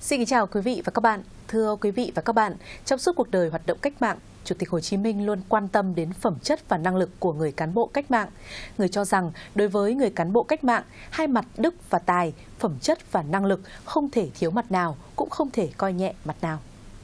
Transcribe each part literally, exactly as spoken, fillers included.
Xin kính chào quý vị và các bạn. Thưa quý vị và các bạn, trong suốt cuộc đời hoạt động cách mạng, Chủ tịch Hồ Chí Minh luôn quan tâm đến phẩm chất và năng lực của người cán bộ cách mạng. Người cho rằng đối với người cán bộ cách mạng, hai mặt đức và tài, phẩm chất và năng lực không thể thiếu mặt nào, cũng không thể coi nhẹ mặt nào.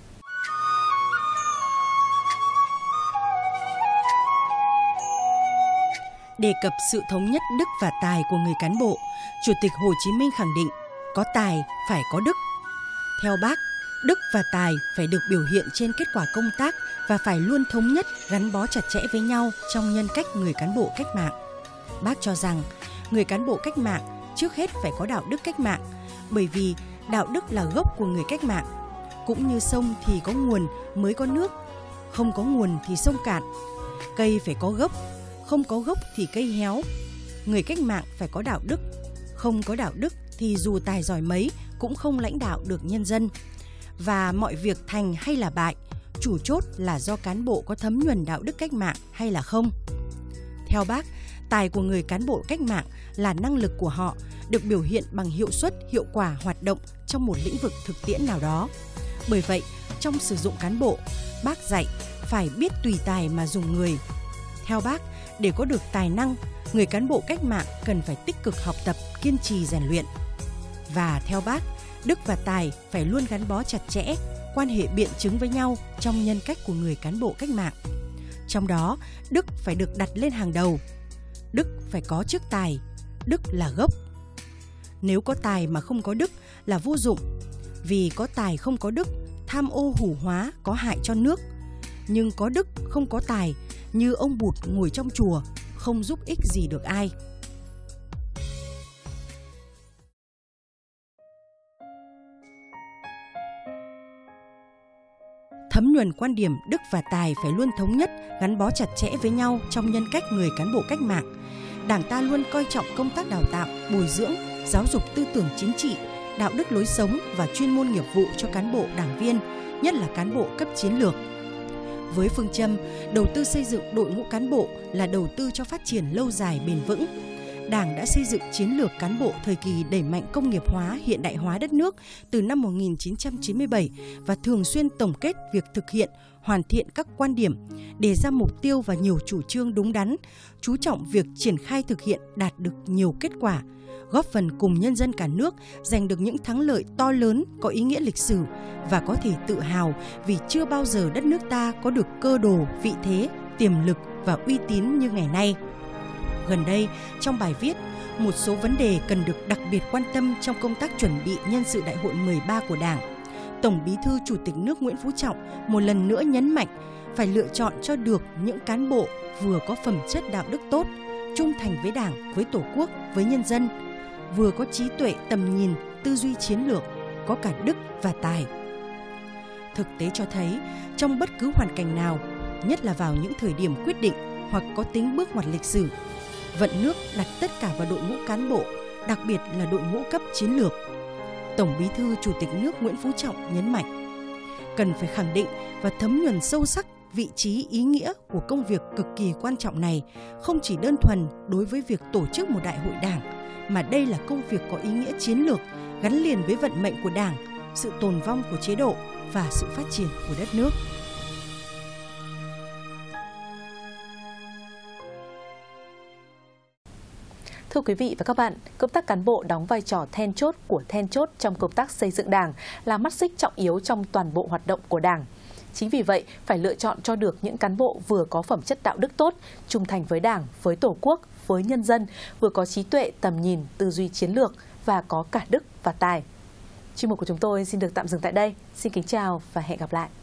Đề cập sự thống nhất đức và tài của người cán bộ, Chủ tịch Hồ Chí Minh khẳng định có tài phải có đức. Theo Bác, đức và tài phải được biểu hiện trên kết quả công tác và phải luôn thống nhất, gắn bó chặt chẽ với nhau trong nhân cách người cán bộ cách mạng. Bác cho rằng người cán bộ cách mạng trước hết phải có đạo đức cách mạng, bởi vì đạo đức là gốc của người cách mạng. Cũng như sông thì có nguồn mới có nước, không có nguồn thì sông cạn. Cây phải có gốc, không có gốc thì cây héo. Người cách mạng phải có đạo đức, không có đạo đức thì dù tài giỏi mấy cũng không lãnh đạo được nhân dân. Và mọi việc thành hay là bại, chủ chốt là do cán bộ có thấm nhuần đạo đức cách mạng hay là không. Theo Bác, tài của người cán bộ cách mạng là năng lực của họ được biểu hiện bằng hiệu suất, hiệu quả hoạt động trong một lĩnh vực thực tiễn nào đó. Bởi vậy, trong sử dụng cán bộ, Bác dạy phải biết tùy tài mà dùng người. Theo Bác, để có được tài năng, người cán bộ cách mạng cần phải tích cực học tập, kiên trì rèn luyện. Và theo Bác, đức và tài phải luôn gắn bó chặt chẽ, quan hệ biện chứng với nhau trong nhân cách của người cán bộ cách mạng. Trong đó, đức phải được đặt lên hàng đầu. Đức phải có trước tài, đức là gốc. Nếu có tài mà không có đức là vô dụng, vì có tài không có đức, tham ô hủ hóa có hại cho nước. Nhưng có đức không có tài, như ông Bụt ngồi trong chùa, không giúp ích gì được ai. Thấm nhuần quan điểm đức và tài phải luôn thống nhất, gắn bó chặt chẽ với nhau trong nhân cách người cán bộ cách mạng. Đảng ta luôn coi trọng công tác đào tạo, bồi dưỡng, giáo dục tư tưởng chính trị, đạo đức lối sống và chuyên môn nghiệp vụ cho cán bộ đảng viên, nhất là cán bộ cấp chiến lược. Với phương châm đầu tư xây dựng đội ngũ cán bộ là đầu tư cho phát triển lâu dài bền vững, Đảng đã xây dựng chiến lược cán bộ thời kỳ đẩy mạnh công nghiệp hóa, hiện đại hóa đất nước từ năm một nghìn chín trăm chín mươi bảy và thường xuyên tổng kết việc thực hiện, hoàn thiện các quan điểm, đề ra mục tiêu và nhiều chủ trương đúng đắn, chú trọng việc triển khai thực hiện đạt được nhiều kết quả, góp phần cùng nhân dân cả nước giành được những thắng lợi to lớn có ý nghĩa lịch sử và có thể tự hào vì chưa bao giờ đất nước ta có được cơ đồ, vị thế, tiềm lực và uy tín như ngày nay. Gần đây, trong bài viết, một số vấn đề cần được đặc biệt quan tâm trong công tác chuẩn bị nhân sự Đại hội mười ba của Đảng, Tổng Bí thư Chủ tịch nước Nguyễn Phú Trọng một lần nữa nhấn mạnh phải lựa chọn cho được những cán bộ vừa có phẩm chất đạo đức tốt, trung thành với Đảng, với Tổ quốc, với nhân dân, vừa có trí tuệ, tầm nhìn, tư duy chiến lược, có cả đức và tài. Thực tế cho thấy, trong bất cứ hoàn cảnh nào, nhất là vào những thời điểm quyết định hoặc có tính bước ngoặt lịch sử, vận nước đặt tất cả vào đội ngũ cán bộ, đặc biệt là đội ngũ cấp chiến lược. Tổng Bí thư Chủ tịch nước Nguyễn Phú Trọng nhấn mạnh, cần phải khẳng định và thấm nhuần sâu sắc vị trí, ý nghĩa của công việc cực kỳ quan trọng này, không chỉ đơn thuần đối với việc tổ chức một đại hội Đảng, mà đây là công việc có ý nghĩa chiến lược, gắn liền với vận mệnh của Đảng, sự tồn vong của chế độ và sự phát triển của đất nước. Thưa quý vị và các bạn, công tác cán bộ đóng vai trò then chốt của then chốt trong công tác xây dựng Đảng, là mắt xích trọng yếu trong toàn bộ hoạt động của Đảng. Chính vì vậy, phải lựa chọn cho được những cán bộ vừa có phẩm chất đạo đức tốt, trung thành với Đảng, với Tổ quốc, với nhân dân, vừa có trí tuệ, tầm nhìn, tư duy chiến lược và có cả đức và tài. Chuyên mục của chúng tôi xin được tạm dừng tại đây. Xin kính chào và hẹn gặp lại.